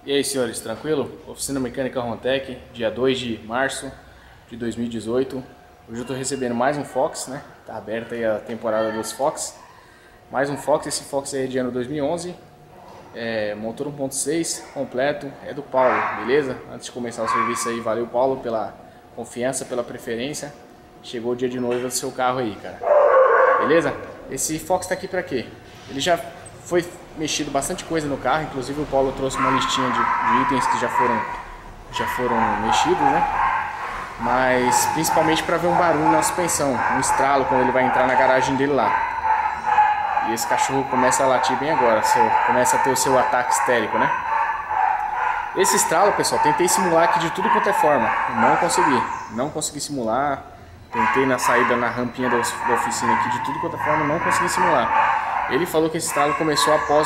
E aí, senhores, tranquilo? Oficina Mecânica Rontec, dia 2 de março de 2018. Hoje eu estou recebendo mais um Fox, né? Tá aberta aí a temporada dos Fox. Mais um Fox, esse Fox aí é de ano 2011. Motor 1.6 completo, é do Paulo, beleza? Antes de começar o serviço aí, valeu Paulo pela confiança, pela preferência. Chegou o dia de noiva do seu carro aí, cara. Beleza? Esse Fox tá aqui pra quê? Ele já foi mexido bastante coisa no carro, inclusive o Paulo trouxe uma listinha de itens que já foram mexidos, né? Mas principalmente para ver um barulho na suspensão, um estralo quando ele vai entrar na garagem dele lá. E esse cachorro começa a latir bem agora, começa a ter o seu ataque histérico, né? Esse estralo, pessoal, tentei simular aqui de tudo quanto é forma, não consegui simular. Tentei na saída, na rampinha da oficina aqui, de tudo quanto é forma, não consegui simular. Ele falou que esse estralo começou após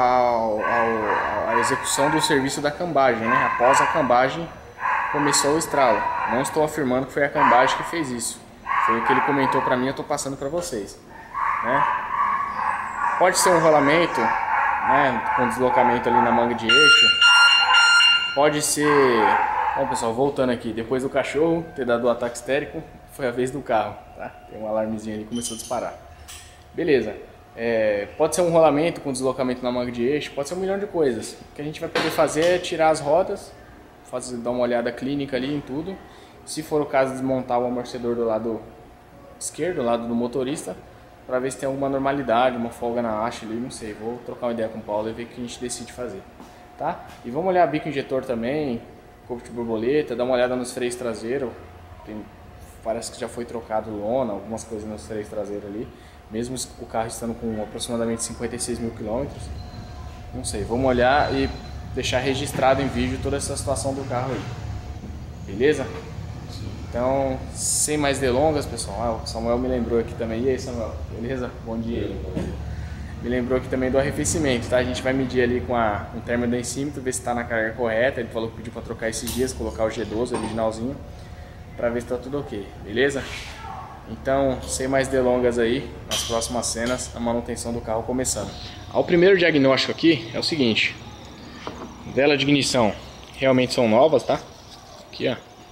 a execução do serviço da cambagem, né? Após a cambagem começou o estralo. Não estou afirmando que foi a cambagem que fez isso. Foi o que ele comentou para mim, eu estou passando para vocês, né? Pode ser um rolamento, né? Com deslocamento ali na manga de eixo. Pode ser... Bom, pessoal, voltando aqui, depois do cachorro ter dado o ataque histérico, foi a vez do carro, tá? Tem um alarmezinho ali que começou a disparar. Beleza. Pode ser um rolamento com deslocamento na manga de eixo, pode ser um milhão de coisas. O que a gente vai poder fazer é tirar as rodas, dar uma olhada clínica ali em tudo. Se for o caso, desmontar o amortecedor do lado esquerdo, do lado do motorista, para ver se tem alguma normalidade, uma folga na haste ali, não sei. Vou trocar uma ideia com o Paulo e ver o que a gente decide fazer, tá? E vamos olhar bico injetor também, corpo de borboleta, dar uma olhada nos freios traseiros. Parece que já foi trocado lona, algumas coisas nos freios traseiros ali. Mesmo o carro estando com aproximadamente 56 mil quilômetros. Não sei, vamos olhar e deixar registrado em vídeo toda essa situação do carro aí. Beleza? Então, sem mais delongas, pessoal. O Samuel me lembrou aqui também. E aí, Samuel? Beleza? Bom dia. Me lembrou aqui também do arrefecimento, tá? A gente vai medir ali com um termodensímetro, ver se está na carga correta. Ele falou que pediu para trocar esses dias, colocar o G12 originalzinho, para ver se está tudo ok, beleza? Então, sem mais delongas aí, nas próximas cenas, a manutenção do carro começando. O primeiro diagnóstico aqui é o seguinte: vela de ignição realmente são novas, tá? Aqui, ó.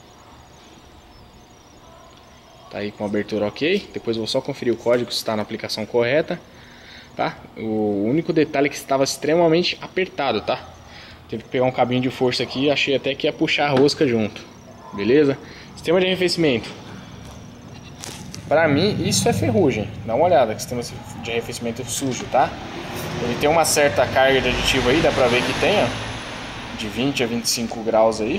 Tá aí com a abertura ok. Depois eu vou só conferir o código se está na aplicação correta, tá? O único detalhe é que estava extremamente apertado, tá? Teve que pegar um cabinho de força aqui, achei até que ia puxar a rosca junto, beleza? Sistema de arrefecimento. Pra mim, isso é ferrugem. Dá uma olhada, que sistema de arrefecimento sujo, tá? Ele tem uma certa carga de aditivo aí, dá pra ver que tem, ó, de 20 a 25 graus aí.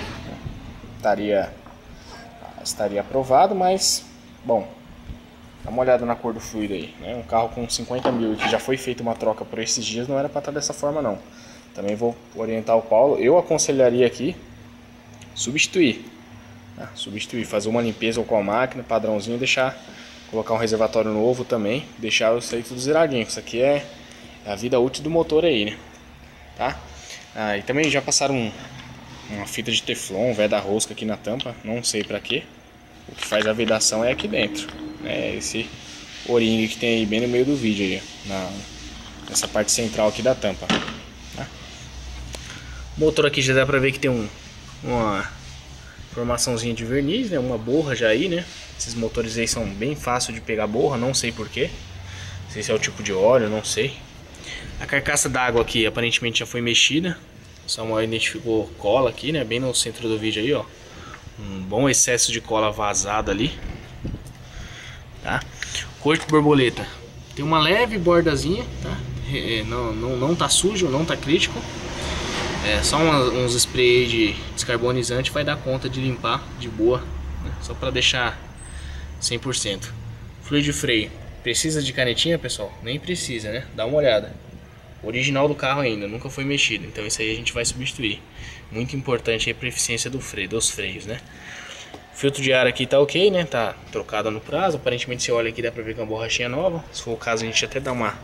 Estaria aprovado, mas, bom, dá uma olhada na cor do fluido aí, né? Um carro com 50 mil e que já foi feita uma troca por esses dias, não era pra estar dessa forma, não. Também vou orientar o Paulo. Eu aconselharia aqui substituir, fazer uma limpeza com a máquina, padrãozinho, colocar um reservatório novo também, deixar isso aí tudo zeradinho. Isso aqui é a vida útil do motor aí, né? Tá? E também já passaram uma fita de teflon, veda-rosca aqui na tampa, não sei pra quê. O que faz a vedação é aqui dentro, né? Esse O-ring que tem aí bem no meio do vídeo aí, nessa parte central aqui da tampa, tá? O motor aqui já dá pra ver que tem uma formaçãozinha de verniz, né? Uma borra já aí, né? Esses motores aí são bem fáceis de pegar borra, não sei porquê. Não sei se é o tipo de óleo, não sei. A carcaça d'água aqui aparentemente já foi mexida. O Samuel identificou cola aqui, né? Bem no centro do vídeo aí, ó. Um bom excesso de cola vazada ali, tá? Corpo de borboleta. Tem uma leve bordazinha, tá? Não tá sujo, não tá crítico. Só uns spray de descarbonizante vai dar conta de limpar de boa, né? Só para deixar 100%. Fluido de freio. Precisa de canetinha, pessoal? Nem precisa, né? Dá uma olhada. Original do carro ainda, nunca foi mexido. Então isso aí a gente vai substituir. Muito importante aí para a eficiência dos freios, né? Filtro de ar aqui tá ok, né? Tá trocado no prazo. Aparentemente você olha aqui, dá para ver que é uma borrachinha nova. Se for o caso, a gente até dá uma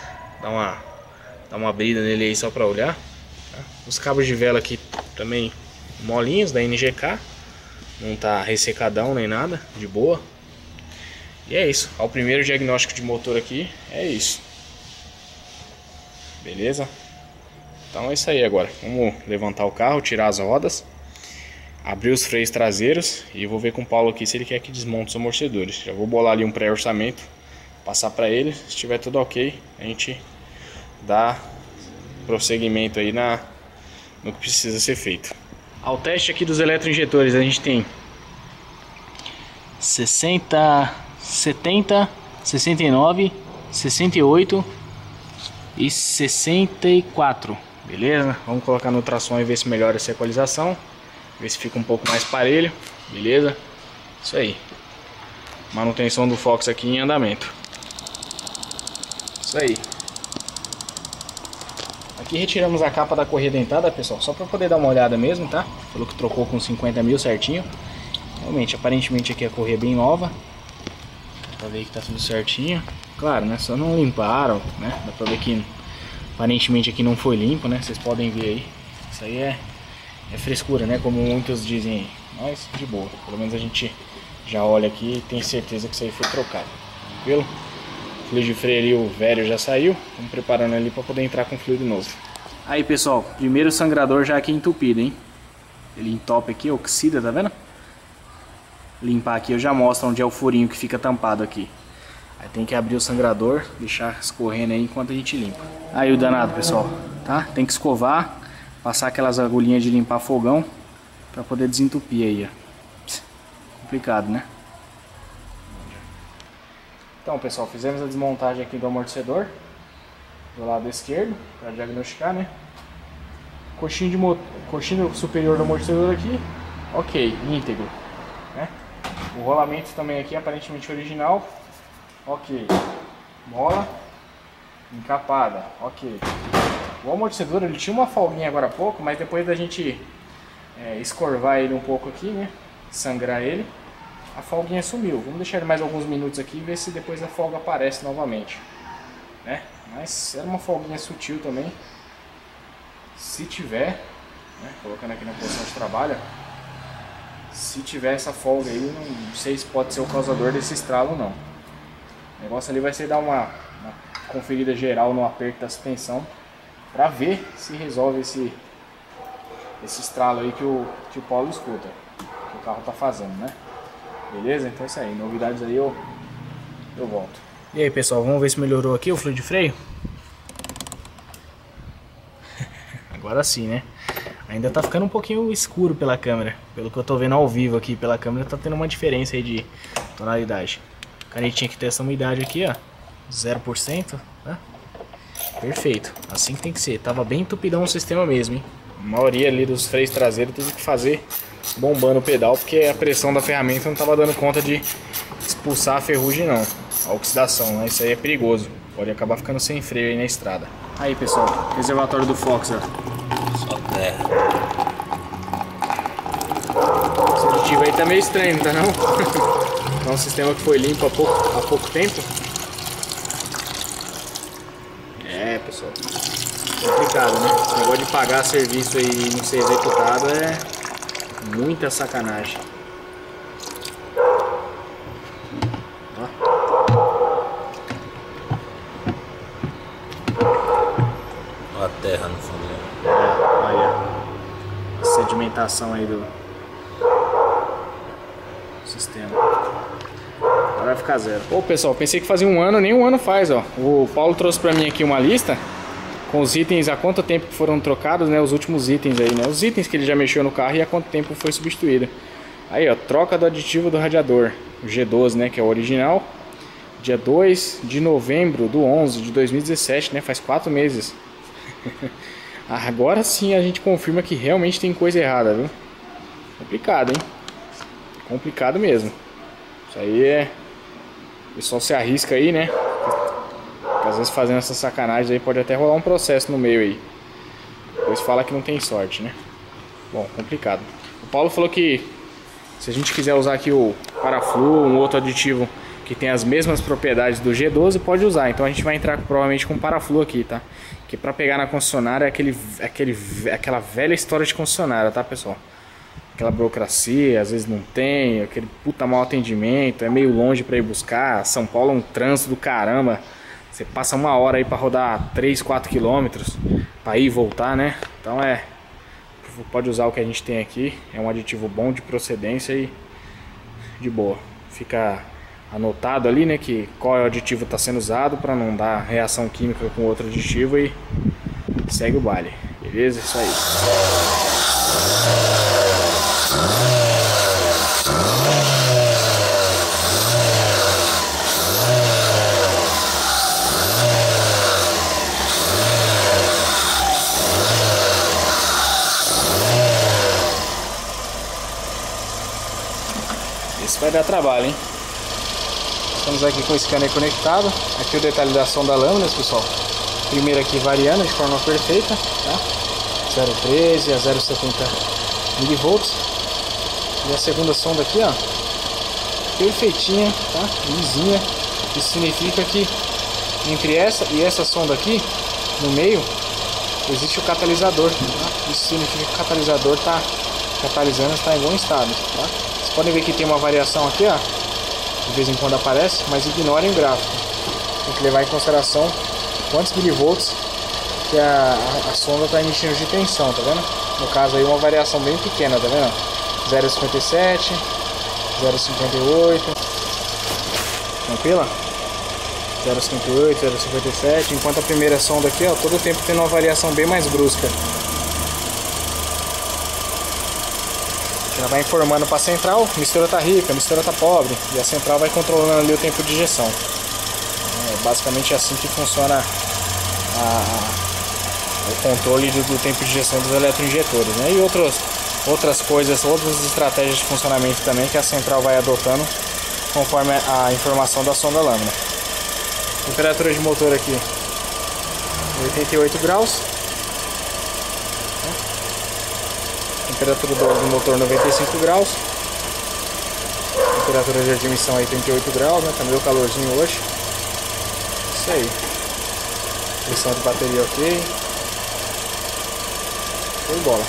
brida nele aí só para olhar. Os cabos de vela aqui também molinhos, da NGK. Não tá ressecadão nem nada, de boa. E é isso. O primeiro diagnóstico de motor aqui é isso. Beleza? Então é isso aí agora. Vamos levantar o carro, tirar as rodas, abrir os freios traseiros e vou ver com o Paulo aqui se ele quer que desmonte os amortecedores. Já vou bolar ali um pré-orçamento, passar para ele. Se estiver tudo ok, a gente dá prosseguimento aí no que precisa ser feito. Ao teste aqui dos eletroinjetores, a gente tem 60, 70, 69, 68 e 64. Beleza? Vamos colocar no ultrassom e ver se melhora essa equalização. Ver se fica um pouco mais parelho. Beleza? Isso aí. Manutenção do Fox aqui em andamento. Isso aí. Aqui retiramos a capa da correia dentada, pessoal, só para poder dar uma olhada mesmo, tá? Falou que trocou com 50 mil certinho. Realmente, aparentemente aqui a correia é bem nova. Dá pra ver que tá tudo certinho. Claro, né? Só não limparam, né? Dá pra ver que aparentemente aqui não foi limpo, né? Vocês podem ver aí. Isso aí é frescura, né? Como muitos dizem aí. Mas de boa. Pelo menos a gente já olha aqui e tem certeza que isso aí foi trocado. Tranquilo? O fluido de freio ali, o velho já saiu. Estamos preparando ali para poder entrar com fluido novo. Aí, pessoal, primeiro sangrador já aqui entupido, hein? Ele entope aqui, oxida, tá vendo? Limpar aqui, eu já mostro onde é o furinho que fica tampado aqui. Aí tem que abrir o sangrador, deixar escorrendo aí enquanto a gente limpa. Aí o danado, pessoal, tá? Tem que escovar, passar aquelas agulhinhas de limpar fogão para poder desentupir aí, ó. Complicado, né? Então, pessoal, fizemos a desmontagem aqui do amortecedor do lado esquerdo para diagnosticar, né? Coxinha superior do amortecedor aqui, ok, íntegro, né? O rolamento também aqui aparentemente original, ok. Mola encapada, ok. O amortecedor ele tinha uma folguinha agora há pouco, mas depois da gente escorvar ele um pouco aqui, né? Sangrar ele, a folguinha sumiu. Vamos deixar ele mais alguns minutos aqui e ver se depois a folga aparece novamente, né? Mas era uma folguinha sutil também. Se tiver, né? Colocando aqui na posição de trabalho, se tiver essa folga aí, não sei se pode ser o causador desse estralo ou não. O negócio ali vai ser dar uma conferida geral no aperto da suspensão para ver se resolve esse estralo aí que o Paulo escuta, que o carro tá fazendo, né? Beleza? Então é isso aí, novidades aí eu volto. E aí, pessoal, vamos ver se melhorou aqui o fluido de freio? Agora sim, né? Ainda tá ficando um pouquinho escuro pela câmera. Pelo que eu tô vendo ao vivo aqui pela câmera, tá tendo uma diferença aí de tonalidade. Canetinha que tem essa umidade aqui, ó, 0%, tá? Perfeito, assim que tem que ser. Tava bem entupidão o sistema mesmo, hein? A maioria ali dos freios traseiros teve que fazer bombando o pedal, porque a pressão da ferramenta não tava dando conta de expulsar a ferrugem não, a oxidação, né? Isso aí é perigoso, pode acabar ficando sem freio aí na estrada. Aí, pessoal, reservatório do Fox, ó. Só terra. Esse aditivo aí tá meio estranho, não tá não? É um sistema que foi limpo há pouco tempo. É, pessoal, complicado, né? Esse negócio de pagar serviço aí e não ser executado é muita sacanagem. Ó. Olha a terra no fundo. Olha a sedimentação aí do sistema. Agora vai ficar zero. Ô, pessoal, pensei que fazia um ano, nem um ano faz, ó. O Paulo trouxe pra mim aqui uma lista com os itens, há quanto tempo que foram trocados, né? Os últimos itens aí, né? Os itens que ele já mexeu no carro e há quanto tempo foi substituído. Aí, ó, troca do aditivo do radiador, o G12, né? Que é o original. Dia 2 de novembro do 11 de 2017, né? Faz 4 meses. Agora sim a gente confirma que realmente tem coisa errada, viu? Complicado, hein? Complicado mesmo. Isso aí é... O pessoal se arrisca aí, né? Porque às vezes fazendo essa sacanagem aí pode até rolar um processo no meio aí. Depois fala que não tem sorte, né? Bom, complicado. O Paulo falou que se a gente quiser usar aqui o Paraflu, um outro aditivo que tem as mesmas propriedades do G12, pode usar. Então a gente vai entrar provavelmente com Paraflu aqui, tá? Que pra pegar na concessionária é aquela velha história de concessionária, tá, pessoal? Aquela burocracia, às vezes não tem, aquele puta mau atendimento, é meio longe pra ir buscar. São Paulo é um trânsito do caramba Você passa uma hora aí para rodar 3, 4 quilômetros para ir e voltar, né? Então pode usar o que a gente tem aqui. É um aditivo bom, de procedência e de boa. Fica anotado ali, né, que qual aditivo está sendo usado para não dar reação química com outro aditivo e segue o baile. Beleza? Isso aí. Isso vai dar trabalho, hein? Estamos aqui com o scanner conectado. Aqui o detalhe da sonda lâminas, pessoal. Primeiro aqui variando de forma perfeita, tá? 0,13 a 0,70 mV. E a segunda sonda aqui, ó, perfeitinha, tá? Lisinha. Isso significa que entre essa e essa sonda aqui, no meio, existe o catalisador, tá? Isso significa que o catalisador está catalisando, está em bom estado, tá? Vocês podem ver que tem uma variação aqui, ó, de vez em quando aparece, mas ignorem o gráfico. Tem que levar em consideração quantos milivolts que a sonda está emitindo de tensão, tá vendo? No caso aí uma variação bem pequena, tá vendo? 0,57, 0,58, tranquila? 0,58, 0,57, enquanto a primeira sonda aqui, ó, todo o tempo tendo uma variação bem mais brusca. Ela vai informando para a central, a mistura tá rica, a mistura tá pobre, e a central vai controlando ali o tempo de injeção. É basicamente assim que funciona o controle do tempo de injeção dos eletroinjetores, né? E outras coisas, outras estratégias de funcionamento também que a central vai adotando conforme a informação da sonda lâmina. Temperatura de motor aqui 88 graus. Temperatura do motor 95 graus. Temperatura de admissão aí 38 graus, né? Tá meio calorzinho hoje. Isso aí. Pressão de bateria ok. Foi bola.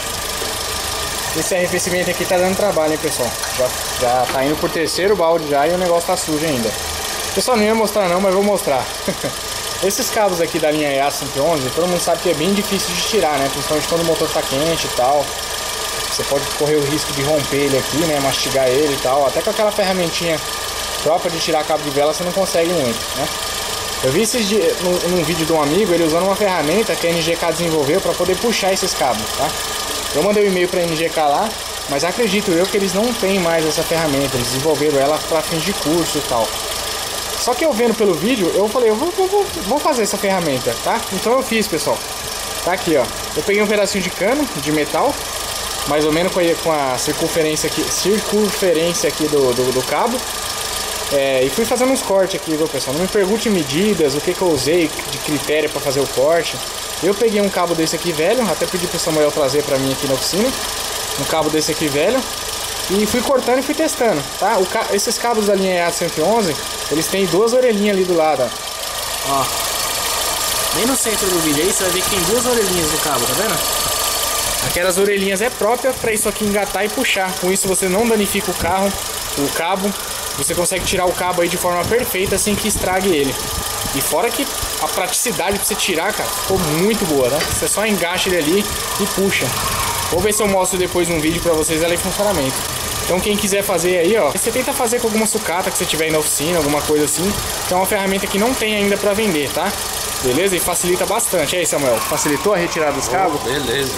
Esse arrefecimento aqui tá dando trabalho, hein, pessoal? Já tá indo por terceiro balde já e o negócio tá sujo ainda. Pessoal, não ia mostrar não, mas vou mostrar. Esses cabos aqui da linha EA111, todo mundo sabe que é bem difícil de tirar, né? Principalmente quando o motor tá quente e tal. Você pode correr o risco de romper ele aqui, né? Mastigar ele e tal. Até com aquela ferramentinha própria de tirar cabo de vela você não consegue muito, né? Eu vi esses dias num vídeo de um amigo, ele usando uma ferramenta que a NGK desenvolveu para poder puxar esses cabos, tá? Eu mandei um e-mail para a NGK lá, mas acredito eu que eles não têm mais essa ferramenta. Eles desenvolveram ela para fins de curso e tal. Só que eu vendo pelo vídeo, eu falei, eu vou fazer essa ferramenta, tá? Então eu fiz, pessoal. Tá aqui, ó. Eu peguei um pedacinho de cano, de metal, mais ou menos com a circunferência aqui do cabo. E fui fazendo uns cortes aqui, viu, pessoal? Não me pergunte medidas, o que eu usei de critério para fazer o corte. Eu peguei um cabo desse aqui velho, até pedi pro Samuel trazer pra mim aqui na oficina. Um cabo desse aqui velho. E fui cortando e fui testando, tá? Esses cabos da linha EA111, eles têm duas orelhinhas ali do lado, ó. Bem no centro do vídeo aí, você vai ver que tem duas orelhinhas no cabo, tá vendo? Aquelas orelhinhas é própria para isso aqui engatar e puxar. Com isso você não danifica o cabo. Você consegue tirar o cabo aí de forma perfeita sem que estrague ele. E fora que a praticidade para você tirar, cara, ficou muito boa, né? Você só engaixa ele ali e puxa. Vou ver se eu mostro depois num vídeo para vocês ela em funcionamento. Então quem quiser fazer aí, ó, você tenta fazer com alguma sucata que você tiver aí na oficina, alguma coisa assim, que é uma ferramenta que não tem ainda para vender, tá? Beleza? E facilita bastante. E aí, Samuel, facilitou a retirada dos cabos? Beleza.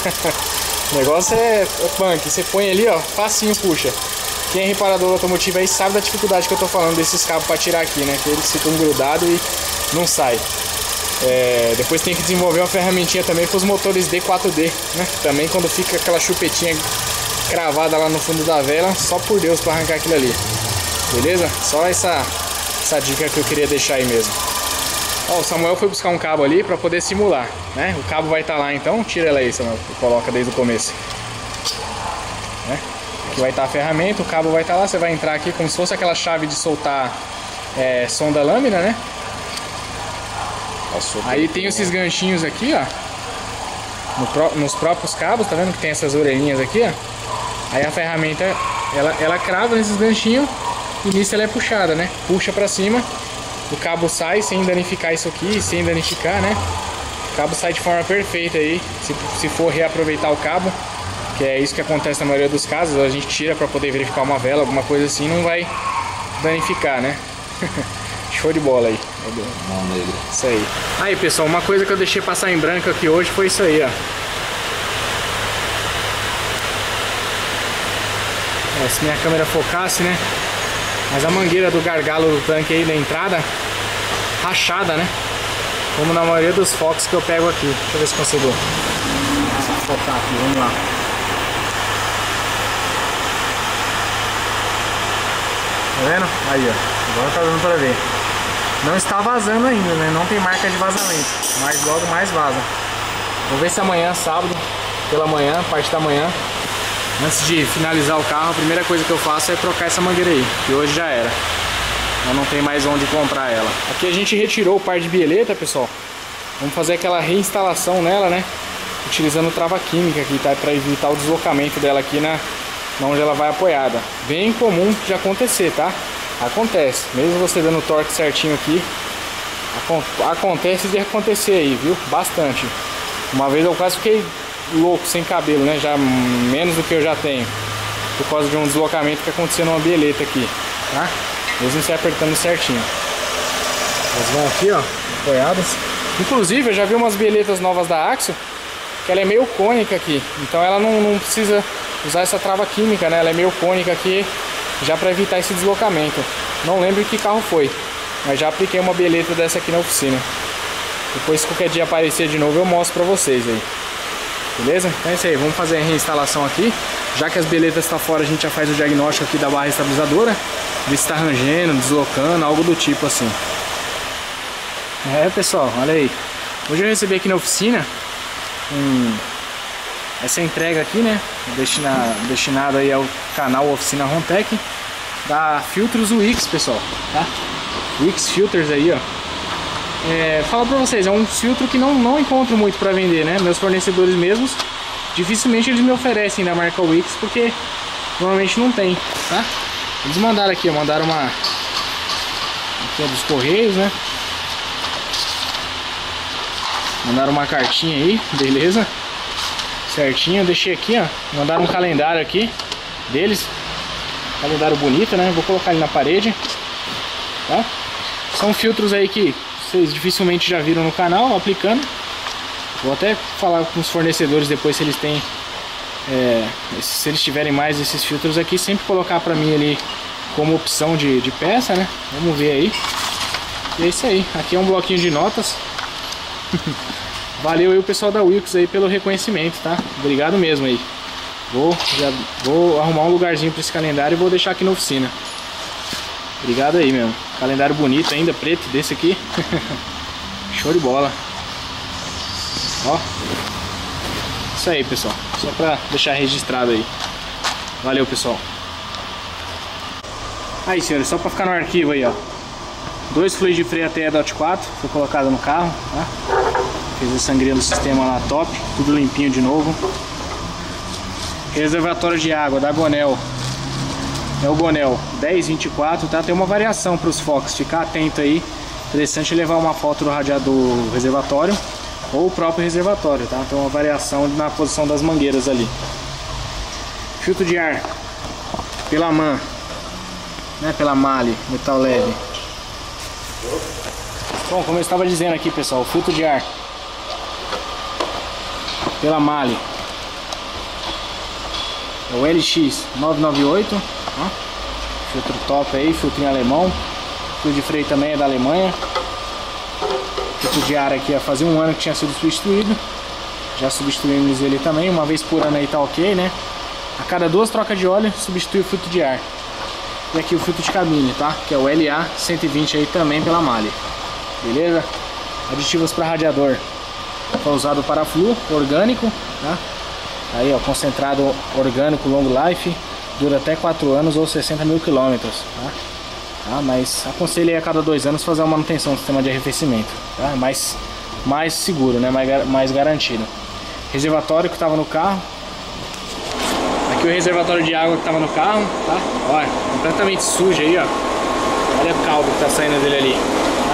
O negócio é punk. Você põe ali, ó, facinho, puxa. Quem é reparador automotivo aí sabe da dificuldade que eu tô falando desses cabos para tirar aqui, né? Que eles ficam grudados e não sai. Depois tem que desenvolver uma ferramentinha também para os motores D4D, né? Também quando fica aquela chupetinha cravada lá no fundo da vela, só por Deus para arrancar aquilo ali. Beleza? Só essa dica que eu queria deixar aí mesmo. Ó, o Samuel foi buscar um cabo ali para poder simular, né? O cabo vai estar lá, então tira ela aí, Samuel, coloca desde o começo, né? Aqui vai estar a ferramenta, o cabo vai estar lá, você vai entrar aqui como se fosse aquela chave de soltar sonda lâmina, né? Aí tem esses ganchinhos aqui, ó, nos próprios cabos, tá vendo que tem essas orelhinhas aqui, ó? Aí a ferramenta, ela crava nesses ganchinhos e nisso ela é puxada, né? Puxa pra cima o cabo sai sem danificar isso aqui, sem danificar, né? O cabo sai de forma perfeita aí, se for reaproveitar o cabo, que é isso que acontece na maioria dos casos, a gente tira para poder verificar uma vela, alguma coisa assim, não vai danificar, né? Show de bola aí. Mão negra. Isso aí. Aí, pessoal, uma coisa que eu deixei passar em branco aqui hoje foi isso aí, ó. Se minha câmera focasse, né? Mas a mangueira do gargalo do tanque aí da entrada, rachada, né? Como na maioria dos Fox que eu pego aqui. Deixa eu ver se consigo focar aqui, vamos lá. Tá vendo? Aí, ó. Agora tá dando pra ver. Não está vazando ainda, né? Não tem marca de vazamento. Mas logo mais vaza. Vou ver se amanhã, sábado, pela manhã, parte da manhã, antes de finalizar o carro, a primeira coisa que eu faço é trocar essa mangueira aí, que hoje já era. Eu não tem mais onde comprar ela. Aqui a gente retirou o par de bieleta, pessoal. Vamos fazer aquela reinstalação nela, né? Utilizando trava química aqui, tá? Para evitar o deslocamento dela aqui na onde ela vai apoiada. Bem comum de acontecer, tá? Acontece. Mesmo você dando o torque certinho aqui, acontece de acontecer aí, viu? Bastante. Uma vez eu quase fiquei louco, sem cabelo, né? Já menos do que eu já tenho, por causa de um deslocamento que aconteceu numa bieleta aqui, tá? Mesmo se apertando certinho. Elas vão aqui, ó, apoiadas. Inclusive, eu já vi umas bieletas novas da Axio, que ela é meio cônica aqui. Então ela não precisa usar essa trava química, né? Ela é meio cônica aqui, já para evitar esse deslocamento. Não lembro que carro foi, mas já apliquei uma bieleta dessa aqui na oficina. Depois, se qualquer dia aparecer de novo, eu mostro pra vocês aí. Beleza? Então é isso aí, vamos fazer a reinstalação aqui. Já que as bieletas estão fora, a gente já faz o diagnóstico aqui da barra estabilizadora, ver se está rangendo, deslocando, algo do tipo assim. É, pessoal, olha aí. Hoje eu recebi aqui na oficina essa entrega aqui, né? Destinada aí ao canal Oficina Rontec, da Filtros Wix, pessoal, tá? Wix Filters aí, ó. Falo pra vocês, é um filtro que não encontro muito pra vender, né? Meus fornecedores mesmos, dificilmente eles me oferecem da marca Wix, porque normalmente não tem, tá? Eles mandaram aqui, ó, mandaram uma aqui é dos Correios, né? Mandaram uma cartinha aí, beleza? Certinho, eu deixei aqui, ó. Mandaram um calendário aqui deles, calendário bonito, né? Vou colocar ele na parede, tá? São filtros aí que vocês dificilmente já viram no canal aplicando. Vou até falar com os fornecedores depois se eles têm, se eles tiverem mais desses filtros aqui, sempre colocar pra mim ali como opção de peça, né? Vamos ver aí. E é isso aí, aqui é um bloquinho de notas. Valeu aí o pessoal da Wix aí pelo reconhecimento, tá? Obrigado mesmo aí. Já vou arrumar um lugarzinho pra esse calendário e vou deixar aqui na oficina. Obrigado aí, meu. Calendário bonito ainda, preto, desse aqui. Show de bola. Ó. Isso aí, pessoal. Só pra deixar registrado aí. Valeu, pessoal. Aí, senhores, só pra ficar no arquivo aí, ó. 2 fluidos de freio ATE DOT 4. Foi colocado no carro, tá? Fez a sangria do sistema lá top. Tudo limpinho de novo. Reservatório de água da Gonel. É o Gonel 1024, tá? Tem uma variação para os Fox, ficar atento aí. Interessante levar uma foto do radiador do reservatório ou o próprio reservatório, tá? Tem uma variação na posição das mangueiras ali. Filtro de ar pela MAN, né? Pela Mali, metal leve. Bom, como eu estava dizendo aqui, pessoal, o filtro de ar pela Mali é o LX 998. Ó, filtro top aí, filtrinho alemão. Filtro de freio também é da Alemanha. Filtro de ar aqui, ó, fazia um ano que tinha sido substituído. Já substituímos ele também, uma vez por ano aí tá ok, né? A cada 2 trocas de óleo substitui o filtro de ar. E aqui o filtro de cabine, tá? Que é o LA 120 aí também pela Mali. Beleza? Aditivos para radiador. Foi usado para flu orgânico, tá? Aí, ó, concentrado orgânico long life. Dura até 4 anos ou 60 mil quilômetros, tá? Mas aconselho aí a cada 2 anos fazer uma manutenção do sistema de arrefecimento, tá? Mais seguro, né? Mais garantido. Reservatório que estava no carro. Aqui o reservatório de água que estava no carro, tá? Olha, completamente sujo aí, ó. Olha o caldo que tá saindo dele ali.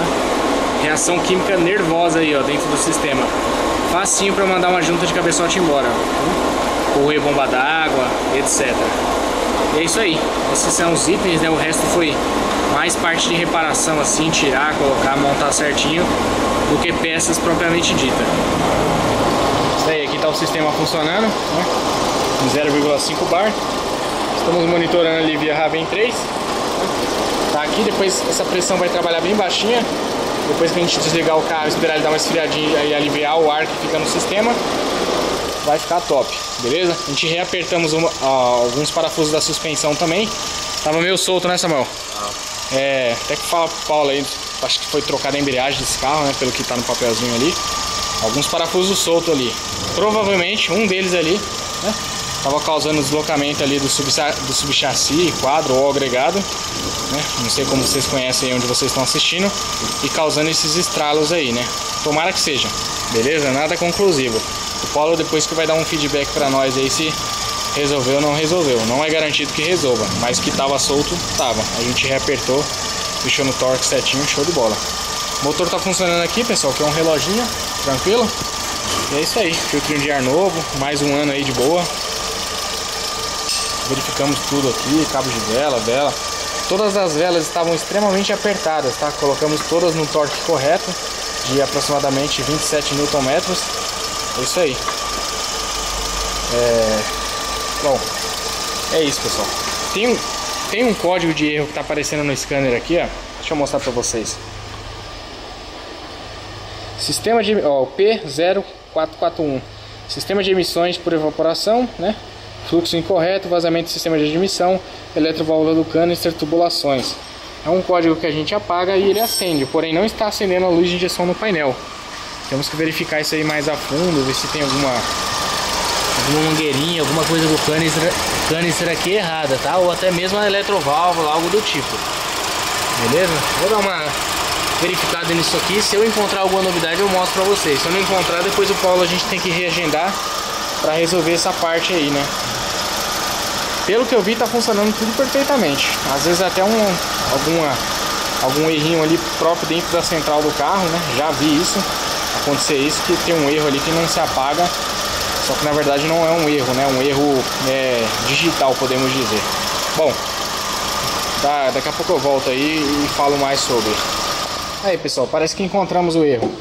reação química nervosa aí, ó, dentro do sistema. Facinho para mandar uma junta de cabeçote embora. Correr bomba d'água, etc. E é isso aí. Esses são os itens, né? O resto foi mais parte de reparação, assim, tirar, colocar, montar certinho, do que peças propriamente dita. Isso aí, aqui tá o sistema funcionando, né? Em 0,5 bar. Estamos monitorando ali via Raven 3. Tá aqui, depois essa pressão vai trabalhar bem baixinha. Depois que a gente desligar o carro, esperar ele dar uma esfriadinha e aliviar o ar que fica no sistema, vai ficar top, beleza? A gente reapertamos alguns parafusos da suspensão também. Tava meio solto, né, Samuel? Até que fala pro Paulo aí, acho que foi trocada a embreagem desse carro, né? Pelo que tá no papelzinho ali. Alguns parafusos soltos ali. Provavelmente um deles ali, né? Tava causando deslocamento ali do subchassi, quadro ou agregado, né? Não sei como vocês conhecem aí onde vocês estão assistindo. E causando esses estralos aí, né? Tomara que seja, beleza? Nada conclusivo. O Paulo depois que vai dar um feedback pra nós aí se resolveu ou não resolveu. Não é garantido que resolva, mas que tava solto, tava. A gente reapertou, deixou no torque certinho, show de bola. O motor tá funcionando aqui, pessoal, que é um reloginho, tranquilo. E é isso aí, filtrinho de ar novo, mais um ano aí de boa. Verificamos tudo aqui, cabos de vela. Todas as velas estavam extremamente apertadas, tá? Colocamos todas no torque correto, de aproximadamente 27 Nm. É isso aí. Bom, é isso, pessoal. Tem um código de erro que tá aparecendo no scanner aqui, ó. Deixa eu mostrar pra vocês. Sistema de P0441. Sistema de emissões por evaporação, né? Fluxo incorreto, vazamento do sistema de admissão, eletroválvula do canister, tubulações. É um código que a gente apaga e ele acende, porém não está acendendo a luz de injeção no painel. Temos que verificar isso aí mais a fundo, ver se tem alguma mangueirinha, alguma coisa do canister aqui errada, tá? Ou até mesmo a eletroválvula, algo do tipo. Beleza? Vou dar uma verificada nisso aqui. Se eu encontrar alguma novidade eu mostro pra vocês. Se eu não encontrar, depois o Paulo a gente tem que reagendar pra resolver essa parte aí, né? Pelo que eu vi, tá funcionando tudo perfeitamente. Às vezes até algum errinho ali próprio dentro da central do carro, né? Já vi isso, acontecer isso, que tem um erro ali que não se apaga. Só que na verdade não é um erro, né? Um erro digital, podemos dizer. Bom, daqui a pouco eu volto aí e falo mais sobre. Aí, pessoal, parece que encontramos o erro.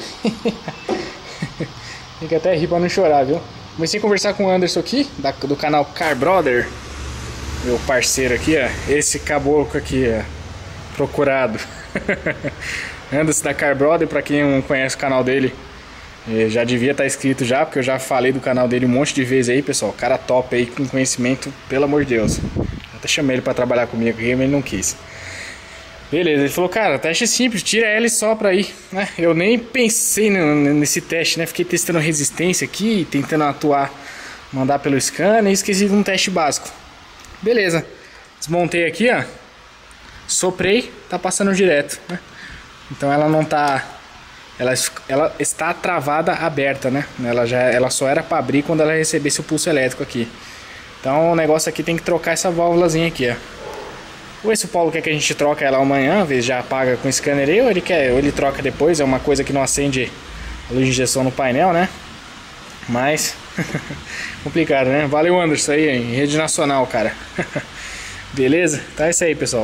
Tem que até rir pra não chorar, viu? Comecei a conversar com o Anderson aqui, do canal Car Brother, meu parceiro aqui, ó. Esse caboclo aqui, ó, procurado. Anderson da Car Brother, pra quem não conhece o canal dele, já devia estar inscrito já, porque eu já falei do canal dele um monte de vezes aí, pessoal. Cara top aí, com conhecimento, pelo amor de Deus. Até chamei ele pra trabalhar comigo aqui, mas ele não quis. Beleza, ele falou, cara, teste simples, tira ela e sopra aí, né? Eu nem pensei nesse teste, né? Fiquei testando resistência aqui, tentando mandar pelo scanner e esqueci de um teste básico. Beleza, desmontei aqui, ó. Soprei, tá passando direto, né? Então ela não tá... Ela está travada aberta, né? Ela só era para abrir quando ela recebesse o pulso elétrico aqui. Então o negócio aqui tem que trocar essa válvulazinha aqui, ó. Ou se o Paulo quer que a gente troque ela amanhã, às vezes já apaga com o scanner aí, ou ele troca depois, é uma coisa que não acende a luz de injeção no painel, né? Mas, complicado, né? Valeu, Anderson, aí, em rede nacional, cara. Beleza? Então é isso aí, pessoal.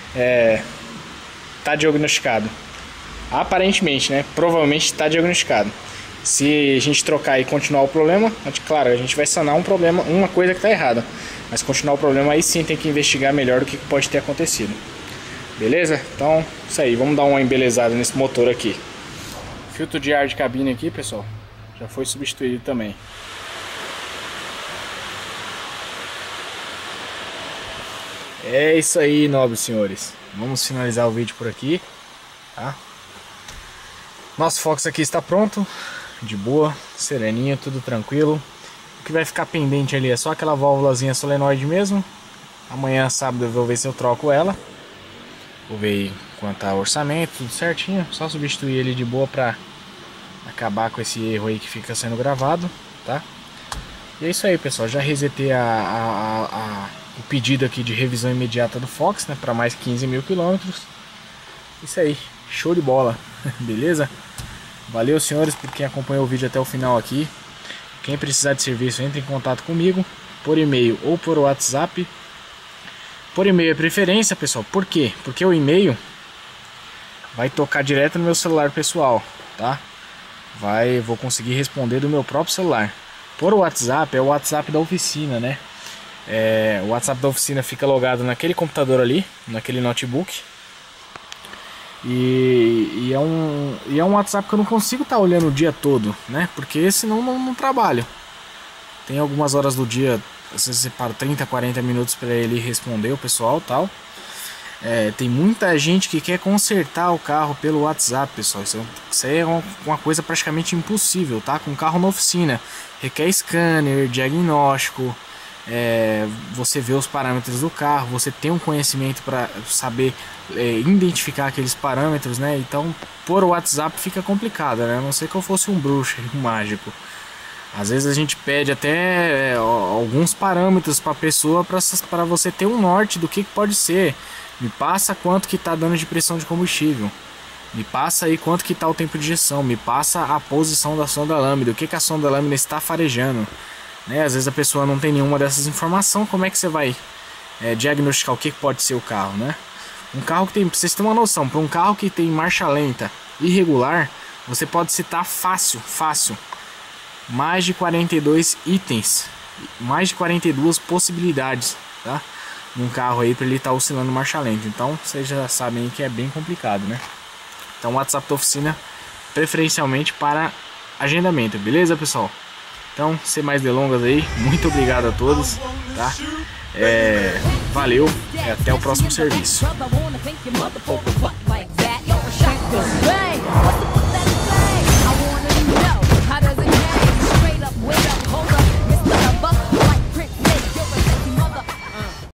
Tá diagnosticado. Aparentemente, né? Provavelmente tá diagnosticado. Se a gente trocar e continuar o problema, claro, a gente vai sanar um problema, uma coisa que tá errada. Mas continuar o problema aí sim tem que investigar melhor do que pode ter acontecido. Beleza? Então, isso aí, vamos dar uma embelezada nesse motor aqui. Filtro de ar de cabine aqui, pessoal, já foi substituído também. É isso aí, nobres senhores. Vamos finalizar o vídeo por aqui, tá? Nosso Fox aqui está pronto, de boa, sereninho, tudo tranquilo. O que vai ficar pendente ali é só aquela válvulazinha solenoide mesmo. Amanhã, sábado, eu vou ver se eu troco ela. Vou ver quanto tá o orçamento, tudo certinho. Só substituir ele de boa pra acabar com esse erro aí que fica sendo gravado, tá? E é isso aí, pessoal. Já resetei o pedido aqui de revisão imediata do Fox, né? Para mais 15 mil quilômetros. Isso aí, show de bola. Beleza? Valeu, senhores, por quem acompanhou o vídeo até o final aqui. Quem precisar de serviço, entre em contato comigo por e-mail ou por WhatsApp. Por e-mail é preferência, pessoal. Por quê? Porque o e-mail vai tocar direto no meu celular pessoal, tá? Vou conseguir responder do meu próprio celular. Por WhatsApp, é o WhatsApp da oficina, né? O WhatsApp da oficina fica logado naquele computador ali, naquele notebook. E é um WhatsApp que eu não consigo estar olhando o dia todo, né? Porque senão não trabalho. Tem algumas horas do dia, você separa 30, 40 minutos para ele responder o pessoal, tal. Tem muita gente que quer consertar o carro pelo WhatsApp, pessoal. Isso é uma coisa praticamente impossível, tá? Com carro na oficina requer scanner, diagnóstico, você vê os parâmetros do carro, você tem um conhecimento para saber identificar aqueles parâmetros, né? Então por WhatsApp fica complicado, né? A não ser que eu fosse um bruxo, um mágico. Às vezes a gente pede até alguns parâmetros para a pessoa para você ter um norte do que pode ser. Me passa quanto que está dando de pressão de combustível. Me passa aí quanto que está o tempo de injeção. Me passa a posição da sonda lâmina. O que a sonda lâmina está farejando. Né? Às vezes a pessoa não tem nenhuma dessas informações. Como é que você vai diagnosticar o que pode ser o carro, né? Um carro que tem, pra vocês terem uma noção, para um carro que tem marcha lenta irregular, você pode citar fácil, mais de 42 itens, mais de 42 possibilidades, tá? Num carro aí para ele estar oscilando marcha lenta. Então vocês já sabem que é bem complicado, né? Então o WhatsApp da oficina preferencialmente para agendamento, beleza, pessoal? Então, sem mais delongas aí, muito obrigado a todos, tá? Valeu e até o próximo serviço.